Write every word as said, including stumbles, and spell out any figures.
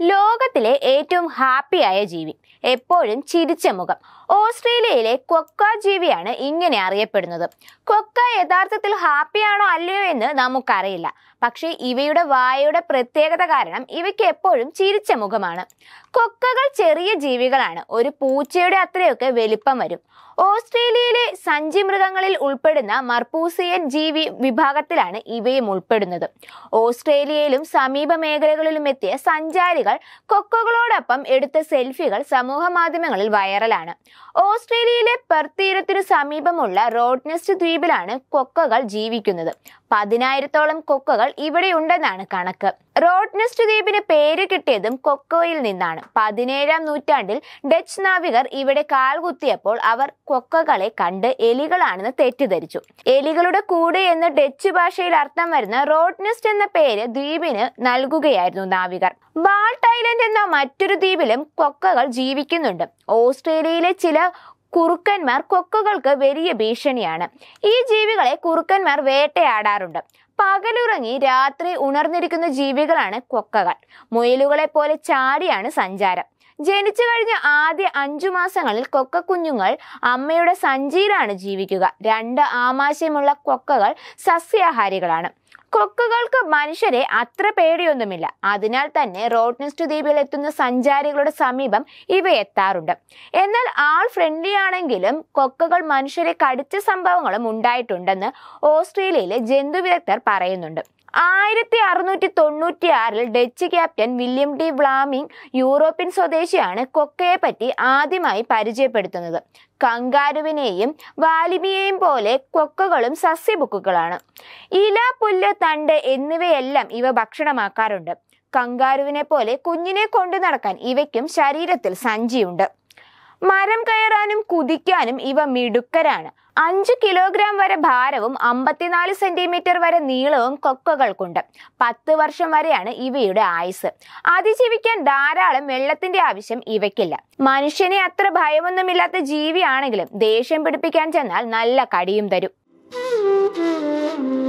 ലോകത്തിലെ ഏറ്റവും ഹാപ്പിയായ ജീവി, എപ്പോഴും ചിരിച്ച മുഖം. ഓസ്ട്രേലിയയിലെ ക്വക്ക ജീവിയാണ് ഇങ്ങനെ അറിയപ്പെടുന്നത്. ക്വക്ക യഥാർത്ഥത്തിൽ ഹാപ്പിയാണോ അല്ലയോ എന്ന് നമുക്കറിയില്ല. പക്ഷേ ഇവയുടെ വായയുടെ പ്രത്യേകത കാരണം ഇവയ്ക്ക് എപ്പോഴും ചിരിച്ച മുഖമാണ്. ക്വക്കകൾ ചെറിയ ജീവികളാണ്. ഒരു പൂച്ചയുടെ അത്രയൊക്കെ വലിപ്പം വരും. ഓസ്ട്രേലിയയിലെ സഞ്ചി മൃഗങ്ങളിൽ ഉൾപ്പെടുന്ന മർപൂസിയൻ ജീവി വിഭാഗത്തിലാണ് ഇവയും ഉൾപ്പെടുന്നത്. ഓസ്ട്രേലിയയിലും സമീപ മേഖലകളിലും എത്തിയ സഞ്ചാരികൾ കൊക്കകളോടൊപ്പം എടുത്ത സെൽഫികൾ സമൂഹ മാധ്യമങ്ങളിൽ വൈറലാണ്. ഓസ്ട്രേലിയയിലെ പെർത്ത് തീരത്തിനു സമീപമുള്ള റോഡ്നെസ്റ്റ് ദ്വീപിലാണ് കൊക്കകൾ ജീവിക്കുന്നത്. പതിനായിരത്തോളം കൊക്കകൾ ഇവിടെയുണ്ടെന്നാണ് കണക്ക്. റോഡ്നെസ്റ്റ് ദ്വീപിന് പേര് കിട്ടിയതും കൊക്കോയിൽ നിന്നാണ്. പതിനേഴാം നൂറ്റാണ്ടിൽ ഡച്ച് നാവികർ ഇവിടെ കാൽകുത്തിയപ്പോൾ അവർ കൊക്കകളെ കണ്ട് എലികളാണെന്ന് തെറ്റിദ്ധരിച്ചു. എലികളുടെ കൂട് എന്ന് ഡച്ച് ഭാഷയിൽ അർത്ഥം വരുന്ന റോഡ്നെസ്റ്റ് എന്ന പേര് ദ്വീപിന് നൽകുകയായിരുന്നു നാവികർ. ബാൾട്ട് ഐലൻഡ് എന്ന മറ്റൊരു ദ്വീപിലും കൊക്കകൾ ജീവിക്കുന്നുണ്ട്. ഓസ്ട്രേലിയയിലെ ചില കുറുക്കന്മാർ കൊക്കകൾക്ക് വലിയ ഭീഷണിയാണ്. ഈ ജീവികളെ കുറുക്കന്മാർ വേട്ടയാടാറുണ്ട്. പകലുറങ്ങി രാത്രി ഉണർന്നിരിക്കുന്ന ജീവികളാണ് കൊക്കകൾ. മുയലുകളെ പോലെ ചാടിയാണ് സഞ്ചാരം. ജനിച്ചു കഴിഞ്ഞ ആദ്യ അഞ്ചു മാസങ്ങളിൽ കൊക്ക കുഞ്ഞുങ്ങൾ അമ്മയുടെ സഞ്ചിയിലാണ് ജീവിക്കുക. രണ്ട് ആമാശയമുള്ള കൊക്കകൾ സസ്യാഹാരികളാണ്. കൊക്കകൾക്ക് മനുഷ്യരെ അത്ര പേടിയൊന്നുമില്ല. അതിനാൽ തന്നെ റോഡ്നെസ്റ്റ് ദ്വീപിൽ എത്തുന്ന സഞ്ചാരികളുടെ സമീപം ഇവ എത്താറുണ്ട്. എന്നാൽ ആൾ ഫ്രണ്ട്ലി ആണെങ്കിലും കൊക്കകൾ മനുഷ്യരെ കടിച്ച സംഭവങ്ങളും ഉണ്ടായിട്ടുണ്ടെന്ന് ഓസ്ട്രേലിയയിലെ ജന്തു വിദഗ്ധർ പറയുന്നുണ്ട്. ആയിരത്തി അറുന്നൂറ്റി തൊണ്ണൂറ്റി ആറിൽ Dutch captain William de Vlamingh European സ്വദേശിയാണ് കൊക്കയെ പറ്റി ആദ്യമായി പരിചയപ്പെടുത്തുന്നത്. കങ്കാരുവിനെയും വാലിബിയെയും പോലെ കൊക്കകളും സസ്യബുക്കുകളാണ്. ഇല, പുല്ല്, തണ്ട് എന്നിവയെല്ലാം ഇവ ഭക്ഷണമാക്കാറുണ്ട്. കങ്കാരുവിനെ പോലെ കുഞ്ഞിനെ കൊണ്ടു നടക്കാൻ ഇവയ്ക്കും ശരീരത്തിൽ സഞ്ചിയുണ്ട്. മരം കയറാനും കുതിക്കാനും ഇവ മിടുക്കരാണ്. അഞ്ച് കിലോഗ്രാം വരെ ഭാരവും അമ്പത്തിനാല് സെന്റിമീറ്റർ വരെ നീളവും കൊക്കകൾക്കുണ്ട്. പത്ത് വർഷം വരെയാണ് ഇവയുടെ ആയുസ്. അതിജീവിക്കാൻ ധാരാളം വെള്ളത്തിന്റെ ആവശ്യം ഇവയ്ക്കില്ല. മനുഷ്യനെ അത്ര ഭയമൊന്നുമില്ലാത്ത ജീവിയാണെങ്കിലും ദേഷ്യം പിടിപ്പിക്കാൻ ചെന്നാൽ നല്ല കടിയും തരും.